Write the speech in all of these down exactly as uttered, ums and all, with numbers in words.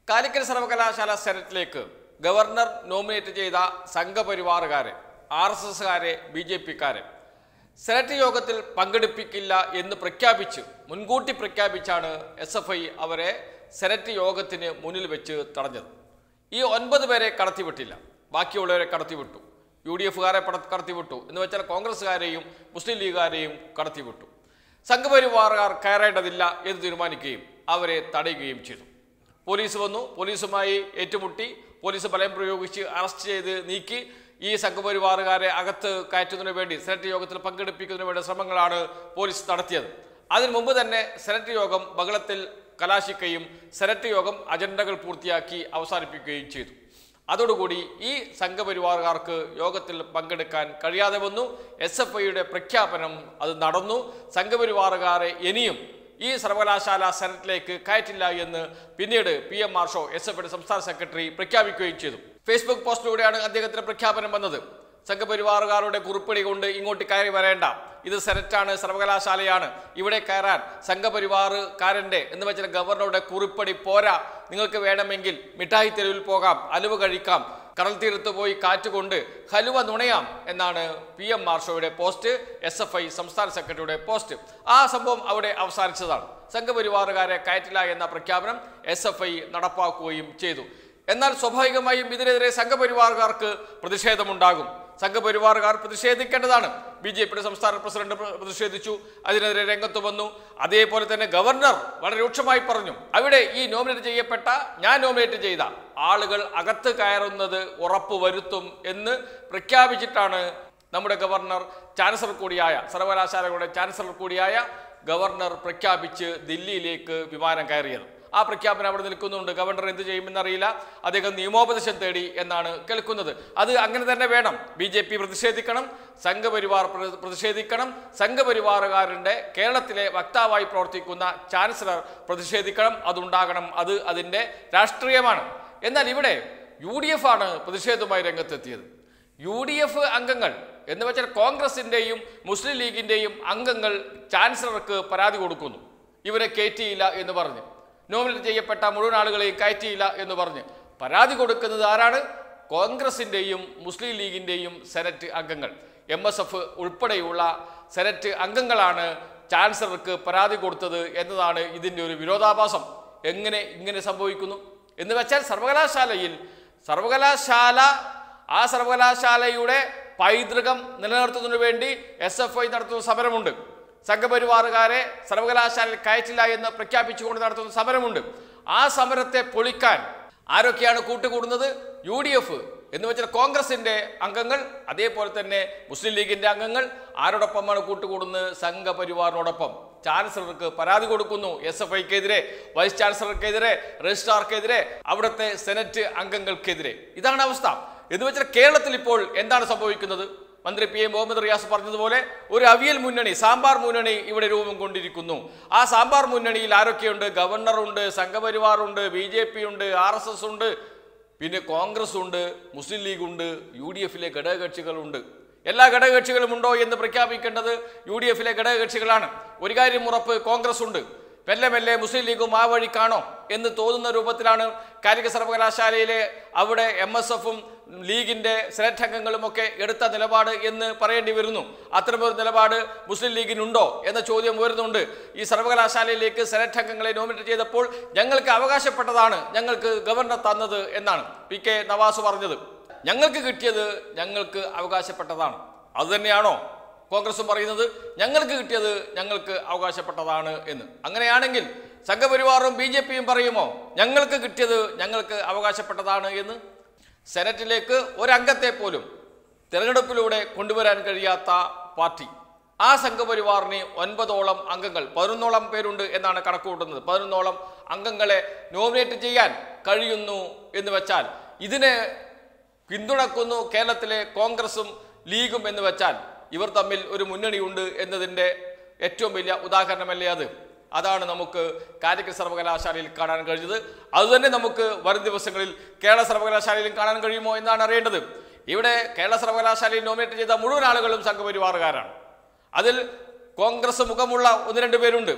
കാലിക്കറ്റ് സർവകലാശാല സെനറ്റിലേക്ക് governor nominate ചെയ്ത സംഘപരിവാറുകാരെ, ആർ എസ് എസുകാരെ, ബി ജെ പിക്കാരെ സെനറ്റ് യോഗത്തിൽ പങ്കെടുപ്പിക്കില്ല എന്ന് പ്രഖ്യാപിച്ച് മുൻകൂട്ടി പ്രഖ്യാപിച്ചാണ് എസ് എഫ് ഐ അവരെ സെനറ്റ് യോഗത്തിന് മുന്നിൽ വെച്ച് തടഞ്ഞത്. ഈ ഒൻപത് പേരെ കടത്തിവിട്ടില്ല, ബാക്കിയുള്ളവരെ കടത്തിവിട്ടു. യു ഡി എഫുകാരെ കടത്തിവിട്ടു എന്ന് വെച്ചാൽ കോൺഗ്രസ്സുകാരെയും മുസ്ലിം ലീഗുകാരെയും കടത്തിവിട്ടു. സംഘപരിവാറുകാർ കയറേണ്ടതില്ല എന്ന് തീരുമാനിക്കുകയും അവരെ തടയുകയും ചെയ്തു. പോലീസ് വന്നു, പോലീസുമായി ഏറ്റുമുട്ടി, പോലീസ് ബലം പ്രയോഗിച്ച് അറസ്റ്റ് ചെയ്ത് നീക്കി ഈ സംഘപരിവാറുകാരെ അകത്ത് കയറ്റുന്നതിന് വേണ്ടി സെനറ്റ് യോഗത്തിൽ പങ്കെടുപ്പിക്കുന്നതിന് വേണ്ട ശ്രമങ്ങളാണ് പോലീസ് നടത്തിയത്. അതിനു മുമ്പ് തന്നെ സെനറ്റ് യോഗം ബഹളത്തിൽ കലാശിക്കുകയും സെനറ്റ് യോഗം അജണ്ടകൾ പൂർത്തിയാക്കി അവസാനിപ്പിക്കുകയും ചെയ്തു. അതോടുകൂടി ഈ സംഘപരിവാറുകാർക്ക് യോഗത്തിൽ പങ്കെടുക്കാൻ കഴിയാതെ വന്നു. എസ് എഫ് ഐയുടെ പ്രഖ്യാപനം അത് നടന്നു. സംഘപരിവാറുകാരെ ഇനിയും ഈ സർവകലാശാല സെനറ്റിലേക്ക് കയറ്റില്ല എന്ന് പിന്നീട് P M Arsho S F ഐയുടെ സംസ്ഥാന സെക്രട്ടറി പ്രഖ്യാപിക്കുകയും ചെയ്തു. ഫേസ്ബുക്ക് പോസ്റ്റിലൂടെയാണ് അദ്ദേഹത്തിന്റെ പ്രഖ്യാപനം വന്നത്. സംഘപരിവാറുകാരുടെ കുറിപ്പടി കൊണ്ട് ഇങ്ങോട്ട് കയറി വരേണ്ട, ഇത് സെനറ്റാണ്, സർവകലാശാലയാണ്, ഇവിടെ കയറാൻ സംഘപരിവാറുകാരൻ്റെ എന്ന് വെച്ചാൽ ഗവർണറുടെ കുറിപ്പടി പോരാ, നിങ്ങൾക്ക് വേണമെങ്കിൽ മിഠായി തെരുവിൽ പോകാം, അലുവ കഴിക്കാം, കടൽ തീരത്ത് പോയി കാറ്റുകൊണ്ട് ഹലുവ നുണയാം എന്നാണ് പി എം മാർഷോയുടെ പോസ്റ്റ്, എസ് എഫ് ഐ സംസ്ഥാന സെക്രട്ടറിയുടെ പോസ്റ്റ്. ആ സംഭവം അവിടെ അവസാനിച്ചതാണ്. സംഘപരിവാറുകാരെ കയറ്റില്ല എന്ന പ്രഖ്യാപനം എസ് എഫ് ഐ നടപ്പാക്കുകയും ചെയ്തു. എന്നാൽ സ്വാഭാവികമായും ഇതിനെതിരെ സംഘപരിവാറുകാർക്ക് പ്രതിഷേധമുണ്ടാകും. സംഘപരിവാറുകാർ പ്രതിഷേധിക്കേണ്ടതാണ്. ബി ജെ പിയുടെ സംസ്ഥാന പ്രസിഡന്റ് പ്രതിഷേധിച്ചു, അതിനെതിരെ രംഗത്ത് വന്നു. അതേപോലെ തന്നെ ഗവർണർ വളരെ രൂക്ഷമായി പറഞ്ഞു, അവിടെ ഈ നോമിനേറ്റ് ചെയ്യപ്പെട്ട, ഞാൻ നോമിനേറ്റ് ചെയ്ത ആളുകൾ അകത്ത് കയറുന്നത് ഉറപ്പുവരുത്തും എന്ന് പ്രഖ്യാപിച്ചിട്ടാണ് നമ്മുടെ ഗവർണർ, ചാൻസലർ കൂടിയായ, സർവകലാശാലകളുടെ ചാൻസലർ കൂടിയായ ഗവർണർ പ്രഖ്യാപിച്ച് ദില്ലിയിലേക്ക് വിമാനം കയറിയത്. ആ പ്രഖ്യാപനം അവിടെ നിൽക്കുന്നുണ്ട്. ഗവർണർ എന്ത് ചെയ്യുമെന്നറിയില്ല, അദ്ദേഹം നിയമോപദേശം തേടി എന്നാണ് കേൾക്കുന്നത്. അത് അങ്ങനെ തന്നെ വേണം. ബി ജെ പി പ്രതിഷേധിക്കണം, സംഘപരിവാർ പ്രതിഷേധിക്കണം, സംഘപരിവാറുകാരുടെ കേരളത്തിലെ വക്താവായി പ്രവർത്തിക്കുന്ന ചാൻസലർ പ്രതിഷേധിക്കണം, അതുണ്ടാകണം. അത് അതിൻ്റെ രാഷ്ട്രീയമാണ്. എന്നാൽ ഇവിടെ യു ഡി എഫ് ആണ് പ്രതിഷേധവുമായി രംഗത്തെത്തിയത്. യു ഡി എഫ് അംഗങ്ങൾ എന്ന് വെച്ചാൽ കോൺഗ്രസിൻ്റെയും മുസ്ലിം ലീഗിൻ്റെയും അംഗങ്ങൾ ചാൻസലർക്ക് പരാതി കൊടുക്കുന്നു, ഇവരെ കയറ്റിയില്ല എന്ന് പറഞ്ഞ്, നോമിനേറ്റ് ചെയ്യപ്പെട്ട മുഴുവൻ ആളുകളെയും കയറ്റിയില്ല എന്ന് പറഞ്ഞ് പരാതി കൊടുക്കുന്നത് ആരാണ്? കോൺഗ്രസിൻ്റെയും മുസ്ലിം ലീഗിൻ്റെയും സെനറ്റ് അംഗങ്ങൾ. എം എസ് എഫ് ഉൾപ്പെടെയുള്ള സെനറ്റ് അംഗങ്ങളാണ് ചാൻസലർക്ക് പരാതി കൊടുത്തത് എന്നതാണ് ഇതിൻ്റെ ഒരു വിരോധാഭാസം. എങ്ങനെ ഇങ്ങനെ സംഭവിക്കുന്നു എന്ന് വെച്ചാൽ സർവകലാശാലയിൽ സർവകലാശാല ആ സർവകലാശാലയുടെ പൈതൃകം നിലനിർത്തുന്നതിനു വേണ്ടി എസ് എഫ് ഐ നടത്തുന്ന സമരമുണ്ട്. സംഘപരിവാറുകാരെ സർവകലാശാലയിൽ കയറ്റില്ല എന്ന് പ്രഖ്യാപിച്ചുകൊണ്ട് നടത്തുന്ന സമരമുണ്ട്. ആ സമരത്തെ പൊളിക്കാൻ ആരൊക്കെയാണ് കൂട്ടുകൂടുന്നത്? യു ഡി എഫ് എന്ന് വെച്ചാൽ കോൺഗ്രസിൻ്റെ അംഗങ്ങൾ, അതേപോലെ തന്നെ മുസ്ലിം ലീഗിൻ്റെ അംഗങ്ങൾ. ആരോടൊപ്പമാണ് കൂട്ടുകൂടുന്നത്? സംഘപരിവാറിനോടൊപ്പം. ചാൻസലർക്ക് പരാതി കൊടുക്കുന്നു, എസ് എഫ് ഐക്കെതിരെ, വൈസ് ചാൻസലർക്കെതിരെ, രജിസ്ട്രാർക്കെതിരെ, അവിടുത്തെ സെനറ്റ് അംഗങ്ങൾക്കെതിരെ. ഇതാണ് അവസ്ഥ. എന്ന് വെച്ചാൽ കേരളത്തിൽ ഇപ്പോൾ എന്താണ് സംഭവിക്കുന്നത്? മന്ത്രി പി എ മുഹമ്മദ് റിയാസ് പറഞ്ഞതുപോലെ ഒരു അവിയൽ മുന്നണി, സാമ്പാർ മുന്നണി ഇവിടെ രൂപം കൊണ്ടിരിക്കുന്നു. ആ സാമ്പാർ മുന്നണിയിൽ ആരൊക്കെയുണ്ട്? ഗവർണറുണ്ട്, സംഘപരിവാറുണ്ട്, ബി ജെ പി ഉണ്ട്, ആർ എസ് എസ് ഉണ്ട്, പിന്നെ കോൺഗ്രസ് ഉണ്ട്, മുസ്ലിം ലീഗ് ഉണ്ട്, യു ഡി എഫിലെ ഘടകകക്ഷികളുണ്ട്. എല്ലാ ഘടകകക്ഷികളും ഉണ്ടോ എന്ന് പ്രഖ്യാപിക്കേണ്ടത് യു ഡി എഫിലെ ഘടകകക്ഷികളാണ്. ഒരു കാര്യം ഉറപ്പ്, കോൺഗ്രസ് ഉണ്ട്. മെല്ലെ മെല്ലെ മുസ്ലിം ലീഗും ആ വഴിക്കാണോ എന്ന് തോന്നുന്ന രൂപത്തിലാണ് കാലിക്കറ്റ് സർവകലാശാലയിലെ അവിടെ എം എസ് എഫും ലീഗിൻ്റെ സെനറ്റ് അംഗങ്ങളുമൊക്കെ എടുത്ത നിലപാട് എന്ന് പറയേണ്ടി വരുന്നു. അത്തരമൊരു നിലപാട് മുസ്ലിം ലീഗിനുണ്ടോ എന്ന ചോദ്യം ഉയരുന്നുണ്ട്. ഈ സർവകലാശാലയിലേക്ക് സെനറ്റ് അംഗങ്ങളെ നോമിനേറ്റ് ചെയ്തപ്പോൾ ഞങ്ങൾക്ക് അവകാശപ്പെട്ടതാണ്, ഞങ്ങൾക്ക് ഗവർണർ തന്നത് എന്നാണ് പി കെ നവാസ് പറഞ്ഞത്. ഞങ്ങൾക്ക് കിട്ടിയത് ഞങ്ങൾക്ക് അവകാശപ്പെട്ടതാണ്. അതുതന്നെയാണോ കോൺഗ്രസും പറയുന്നത്? ഞങ്ങൾക്ക് കിട്ടിയത് ഞങ്ങൾക്ക് അവകാശപ്പെട്ടതാണ് എന്ന്. അങ്ങനെയാണെങ്കിൽ സംഘപരിവാറും ബി ജെ പിയും പറയുമോ ഞങ്ങൾക്ക് കിട്ടിയത് ഞങ്ങൾക്ക് അവകാശപ്പെട്ടതാണ് എന്ന്? സെനറ്റിലേക്ക് ഒരംഗത്തെ പോലും തിരഞ്ഞെടുപ്പിലൂടെ കൊണ്ടുവരാൻ കഴിയാത്ത പാർട്ടി, ആ സംഘപരിവാറിന് ഒൻപതോളം അംഗങ്ങൾ, പതിനൊന്നോളം പേരുണ്ട് എന്നാണ് കണക്കുകൂട്ടുന്നത്. പതിനൊന്നോളം അംഗങ്ങളെ നോമിനേറ്റ് ചെയ്യാൻ കഴിയുന്നു എന്ന് വെച്ചാൽ, ഇതിനെ പിന്തുണക്കുന്നു കേരളത്തിലെ കോൺഗ്രസും ലീഗും എന്ന് വെച്ചാൽ ഇവർ തമ്മിൽ ഒരു മുന്നണിയുണ്ട് എന്നതിൻ്റെ ഏറ്റവും വലിയ ഉദാഹരണമല്ലേ അത്? അതാണ് നമുക്ക് കാലിക്കറ്റ് സർവകലാശാലയിൽ കാണാൻ കഴിഞ്ഞത്. അതുതന്നെ നമുക്ക് വരും ദിവസങ്ങളിൽ കേരള സർവകലാശാലയിലും കാണാൻ കഴിയുമോ എന്നാണ് അറിയേണ്ടത്. ഇവിടെ കേരള സർവകലാശാലയിൽ നോമിനേറ്റ് ചെയ്ത മുഴുവൻ ആളുകളും സംഘപരിവാറുകാരാണ്. അതിൽ കോൺഗ്രസ് മുഖമുള്ള ഒന്ന് രണ്ട് പേരുണ്ട്,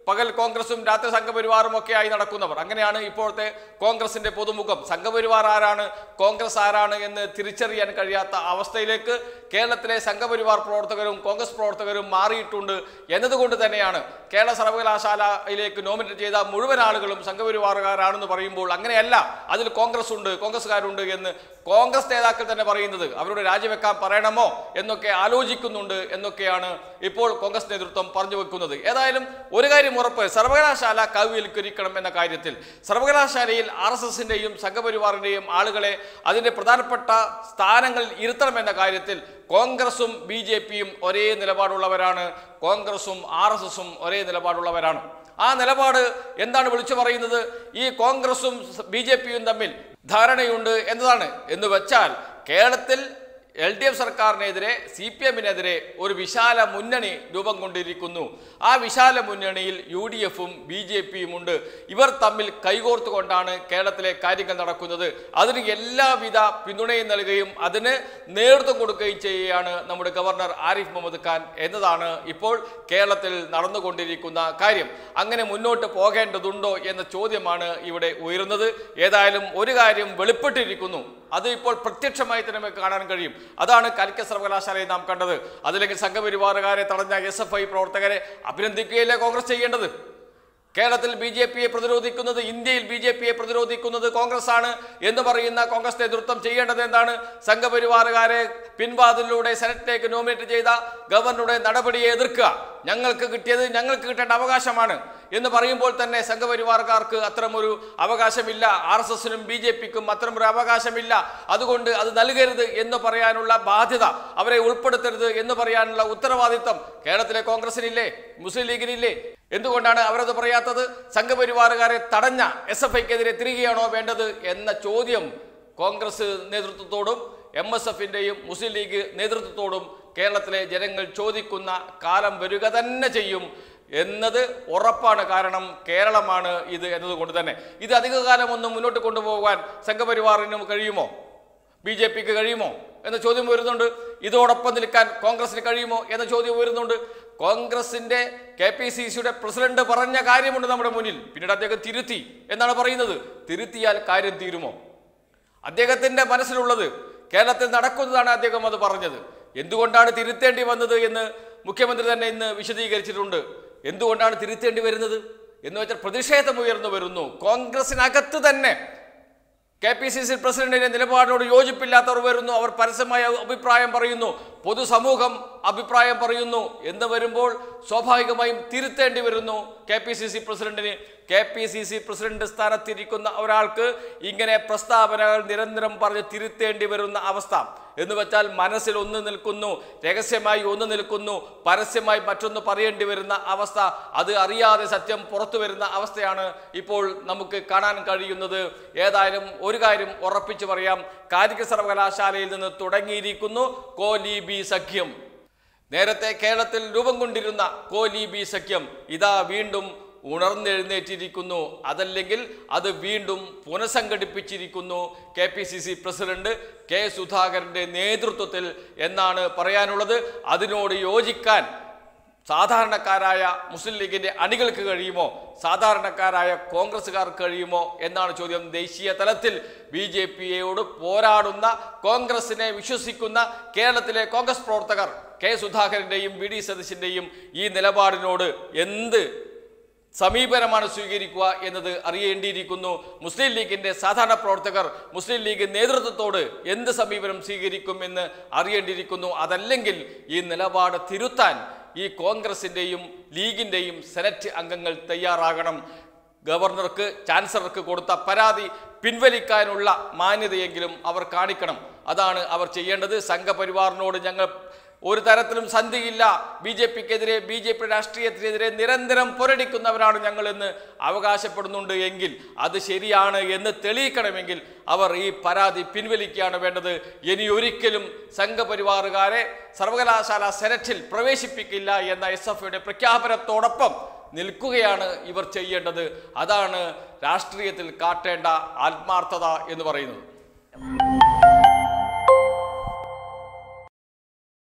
പകൽ കോൺഗ്രസും രാത്രി സംഘപരിവാറും ഒക്കെ ആയി നടക്കുന്നവർ. അങ്ങനെയാണ് ഇപ്പോഴത്തെ കോൺഗ്രസിന്റെ പൊതുമുഖം. സംഘപരിവാർ ആരാണ്, കോൺഗ്രസ് ആരാണ് എന്ന് തിരിച്ചറിയാൻ കഴിയാത്ത അവസ്ഥയിലേക്ക് കേരളത്തിലെ സംഘപരിവാർ പ്രവർത്തകരും കോൺഗ്രസ് പ്രവർത്തകരും മാറിയിട്ടുണ്ട് എന്നതുകൊണ്ട് തന്നെയാണ് കേരള സർവകലാശാലയിലേക്ക് നോമിനേറ്റ് ചെയ്ത മുഴുവൻ ആളുകളും സംഘപരിവാറുകാരാണെന്ന് പറയുമ്പോൾ അങ്ങനെയല്ല, അതിൽ കോൺഗ്രസ് ഉണ്ട്, കോൺഗ്രസ്സുകാരുണ്ട് എന്ന് കോൺഗ്രസ് നേതാക്കൾ തന്നെ പറയുന്നത്. അവരോട് രാജിവെക്കാൻ പറയണമോ എന്നൊക്കെ ആലോചിക്കുന്നുണ്ട് എന്നൊക്കെയാണ് ഇപ്പോൾ കോൺഗ്രസ് നേതൃത്വം പറഞ്ഞു വെക്കുന്നത്. ഏതായാലും ഒരു കാര്യം ഉറപ്പ്, സർവകലാശാല കവിവൽക്കരിക്കണം എന്ന കാര്യത്തിൽ സർവകലാശാലയിൽ ആർ എസ് എസിന്റെയും സംഘപരിവാറിന്റെയും ആളുകളെ അതിന്റെ പ്രധാനപ്പെട്ട സ്ഥാനങ്ങളിൽ ഇരുത്തണമെന്ന കാര്യത്തിൽ കോൺഗ്രസും ബി ജെ പിയും ഒരേ നിലപാടുള്ളവരാണ്. കോൺഗ്രസും ആർ എസ് എസും ഒരേ നിലപാടുള്ളവരാണ്. ആ നിലപാട് എന്താണ് വിളിച്ചു പറയുന്നത്? ഈ കോൺഗ്രസും ബി ജെ പിയും തമ്മിൽ ധാരണയുണ്ട് എന്നതാണ്. എന്ന് വെച്ചാൽ കേരളത്തിൽ എൽ ഡി എഫ് സർക്കാരിനെതിരെ സി പി എമ്മിനെതിരെ ഒരു വിശാല മുന്നണി രൂപം കൊണ്ടിരിക്കുന്നു. ആ വിശാല മുന്നണിയിൽ യു ഡി എഫും ബി ജെ പിയും ഉണ്ട്. ഇവർ തമ്മിൽ കൈകോർത്തുകൊണ്ടാണ് കേരളത്തിലെ കാര്യങ്ങൾ നടക്കുന്നത്. അതിന് എല്ലാവിധ പിന്തുണയും നൽകുകയും അതിന് നേതൃത്വം കൊടുക്കുകയും ചെയ്യുകയാണ് നമ്മുടെ ഗവർണർ ആരിഫ് മുഹമ്മദ് ഖാൻ എന്നതാണ് ഇപ്പോൾ കേരളത്തിൽ നടന്നുകൊണ്ടിരിക്കുന്ന കാര്യം. അങ്ങനെ മുന്നോട്ട് പോകേണ്ടതുണ്ടോ എന്ന ചോദ്യമാണ് ഇവിടെ ഉയരുന്നത്. ഏതായാലും ഒരു കാര്യം വെളിപ്പെട്ടിരിക്കുന്നു, അത് ഇപ്പോൾ പ്രത്യക്ഷമായി തന്നെ നമുക്ക് കാണാൻ കഴിയും. അതാണ് കാലിക്കറ്റ് സർവകലാശാലയിൽ നാം കണ്ടത്. അതില്ലെങ്കിൽ സംഘപരിവാറുകാരെ തടഞ്ഞ എസ് എഫ് ഐ പ്രവർത്തകരെ അഭിനന്ദിക്കുകയല്ലേ കോൺഗ്രസ് ചെയ്യേണ്ടത്? കേരളത്തിൽ ബി ജെ പിയെ പ്രതിരോധിക്കുന്നത്, ഇന്ത്യയിൽ ബി ജെ പിയെ പ്രതിരോധിക്കുന്നത് കോൺഗ്രസ് ആണ് എന്ന് പറയുന്ന കോൺഗ്രസ് നേതൃത്വം ചെയ്യേണ്ടത് എന്താണ്? സംഘപരിവാറുകാരെ പിൻവാതിലൂടെ സെനറ്റിലേക്ക് നോമിനേറ്റ് ചെയ്ത ഗവർണറുടെ നടപടിയെ എതിർക്കുക. ഞങ്ങൾക്ക് കിട്ടിയത് ഞങ്ങൾക്ക് കിട്ടേണ്ട അവകാശമാണ് എന്ന് പറയുമ്പോൾ തന്നെ സംഘപരിവാർക്കാർക്ക് അത്തരമൊരു അവകാശമില്ല, ആർ എസ് എസിനും ബി ജെ പിക്കും അത്തരമൊരു അവകാശമില്ല. അതുകൊണ്ട് അത് നൽകരുത് എന്ന് പറയാനുള്ള ബാധ്യത, അവരെ ഉൾപ്പെടുത്തരുത് എന്ന് പറയാനുള്ള ഉത്തരവാദിത്വം കേരളത്തിലെ കോൺഗ്രസിനില്ലേ, മുസ്ലിം ലീഗിനില്ലേ? എന്തുകൊണ്ടാണ് അവരത് പറയാത്തത്? സംഘപരിവാറുകാരെ തടഞ്ഞ എസ് എഫ് ഐക്കെതിരെ തിരികെയാണോ വേണ്ടത് എന്ന ചോദ്യം കോൺഗ്രസ് നേതൃത്വത്തോടും എം എസ് എഫിന്റെയും മുസ്ലിം ലീഗ് നേതൃത്വത്തോടും കേരളത്തിലെ ജനങ്ങൾ ചോദിക്കുന്ന കാലം വരിക തന്നെ ചെയ്യും എന്നത് ഉറപ്പാണ്. കാരണം കേരളമാണ് ഇത് എന്നതുകൊണ്ട് തന്നെ ഇത് അധികകാലം ഒന്നും മുന്നോട്ട് കൊണ്ടുപോകാൻ സംഘപരിവാറിനും കഴിയുമോ, ബി ജെ പിക്ക് കഴിയുമോ എന്ന ചോദ്യം വരുന്നുണ്ട്. ഇതോടൊപ്പം നിൽക്കാൻ കോൺഗ്രസിന് കഴിയുമോ എന്ന ചോദ്യം വരുന്നുണ്ട്. കോൺഗ്രസിന്റെ കെ പി സി സിയുടെ പ്രസിഡന്റ് പറഞ്ഞ കാര്യമുണ്ട് നമ്മുടെ മുന്നിൽ, പിന്നീട് അദ്ദേഹം തിരുത്തി എന്നാണ് പറയുന്നത്. തിരുത്തിയാൽ കാര്യം തീരുമോ? അദ്ദേഹത്തിന്റെ മനസ്സിലുള്ളത് കേരളത്തിൽ നടക്കുന്നതാണ് അദ്ദേഹം അത് പറഞ്ഞത്. എന്തുകൊണ്ടാണ് തിരുത്തേണ്ടി വന്നത് എന്ന് മുഖ്യമന്ത്രി തന്നെ ഇന്ന് വിശദീകരിച്ചിട്ടുണ്ട്. എന്തുകൊണ്ടാണ് തിരുത്തേണ്ടി വരുന്നത് എന്ന് വെച്ചാൽ പ്രതിഷേധം ഉയർന്നു വരുന്നു. കോൺഗ്രസിനകത്ത് തന്നെ കെ പി സി സി പ്രസിഡന്റിന്റെ നിലപാടിനോട് യോജിപ്പില്ലാത്തവർ വരുന്നു, അവർ പരസ്യമായ അഭിപ്രായം പറയുന്നു, പൊതുസമൂഹം അഭിപ്രായം പറയുന്നു എന്ന് വരുമ്പോൾ സ്വാഭാവികമായും തിരുത്തേണ്ടി വരുന്നു കെ പി സി സി പ്രസിഡന്റിന്. K P C C president സ്ഥാനത്തിരിക്കുന്ന ഒരാൾക്ക് ഇങ്ങനെ പ്രസ്താവനകൾ നിരന്തരം പറഞ്ഞ് തിരുത്തേണ്ടി വരുന്ന അവസ്ഥ എന്ന് വെച്ചാൽ മനസ്സിൽ ഒന്ന് നിൽക്കുന്നു, രഹസ്യമായി ഒന്ന് നിൽക്കുന്നു, പരസ്യമായി മറ്റൊന്ന് പറയേണ്ടി വരുന്ന അവസ്ഥ, അത് അറിയാതെ സത്യം പുറത്തു വരുന്ന അവസ്ഥയാണ് ഇപ്പോൾ നമുക്ക് കാണാൻ കഴിയുന്നത്. ഏതായാലും ഒരു കാര്യം ഉറപ്പിച്ചു പറയാം, കാലിക്കറ്റ് സർവകലാശാലയിൽ നിന്ന് തുടങ്ങിയിരിക്കുന്നു കോലീബി സഖ്യം. നേരത്തെ കേരളത്തിൽ രൂപം കൊണ്ടിരുന്ന കോലീബി സഖ്യം ഇതാ വീണ്ടും ഉണർന്നെഴുന്നേറ്റിരിക്കുന്നു. അതല്ലെങ്കിൽ അത് വീണ്ടും പുനഃസംഘടിപ്പിച്ചിരിക്കുന്നു K P C C president K സുധാകരന്റെ നേതൃത്വത്തിൽ എന്നാണ് പറയാനുള്ളത്. അതിനോട് യോജിക്കാൻ സാധാരണക്കാരായ മുസ്ലിം ലീഗിന്റെ അണികൾക്ക് കഴിയുമോ, സാധാരണക്കാരായ കോൺഗ്രസ്സുകാർക്ക് കഴിയുമോ എന്നാണ് ചോദ്യം. ദേശീയ തലത്തിൽ ബി ജെ പിയോട് പോരാടുന്ന, കോൺഗ്രസിനെ വിശ്വസിക്കുന്ന കേരളത്തിലെ കോൺഗ്രസ് പ്രവർത്തകർ കെ സുധാകരന്റെയും വി ഡി സതീശന്റെയും ഈ നിലപാടിനോട് എന്ത് സമീപനമാണ് സ്വീകരിക്കുക എന്നത് അറിയേണ്ടിയിരിക്കുന്നു. മുസ്ലിം ലീഗിന്റെ സാധാരണ പ്രവർത്തകർ മുസ്ലിം ലീഗ് നേതൃത്വത്തോട് എന്ത് സമീപനം സ്വീകരിക്കും എന്ന് അറിയേണ്ടിയിരിക്കുന്നു. അതല്ലെങ്കിൽ ഈ നിലപാട് തിരുത്താൻ ഈ കോൺഗ്രസിന്റെയും ലീഗിന്റെയും സെനറ്റ് അംഗങ്ങൾ തയ്യാറാകണം. ഗവർണർക്ക് ചാൻസലർക്ക് കൊടുത്ത പരാതി പിൻവലിക്കാനുള്ള മാന്യതയെങ്കിലും അവർ കാണിക്കണം. അതാണ് അവർ ചെയ്യേണ്ടത്. സംഘപരിവാറിനോട് ഞങ്ങൾ ഒരു തരത്തിലും സന്ധിയില്ല, ബി ജെ പിക്കെതിരെ ബി ജെ പി രാഷ്ട്രീയത്തിനെതിരെ നിരന്തരം പോരടിക്കുന്നവരാണ് ഞങ്ങളെന്ന് അവകാശപ്പെടുന്നുണ്ട് എങ്കിൽ അത് ശരിയാണ് എന്ന് തെളിയിക്കണമെങ്കിൽ അവർ ഈ പരാതി പിൻവലിക്കുകയാണ് വേണ്ടത്. ഇനി ഒരിക്കലും സംഘപരിവാറുകാരെ സർവകലാശാല സെനറ്റിൽ പ്രവേശിപ്പിക്കില്ല എന്ന എസ് എഫ് ഐയുടെ പ്രഖ്യാപനത്തോടൊപ്പം നിൽക്കുകയാണ് ഇവർ ചെയ്യേണ്ടത്. അതാണ് രാഷ്ട്രീയത്തിൽ കാട്ടേണ്ട ആത്മാർത്ഥത എന്ന് പറയുന്നത്.